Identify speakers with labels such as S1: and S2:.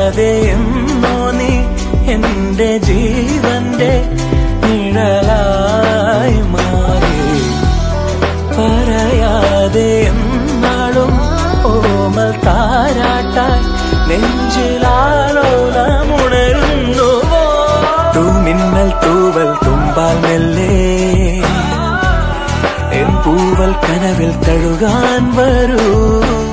S1: പറയാതെ എന്നോ നീ എന്റെ ജീവന്റെ നിഴലായി മാറി. പറയാതെ എന്നാളും ഓമൽ താരാട്ടായി നെഞ്ചിലാലോലമുണരുന്നുവോ. തൂമിന്നൽ തൂവൽ തുമ്പാൽ മെല്ലെ എൻ പൂവൽ കനവിൽ തഴുകാൻ വരൂ.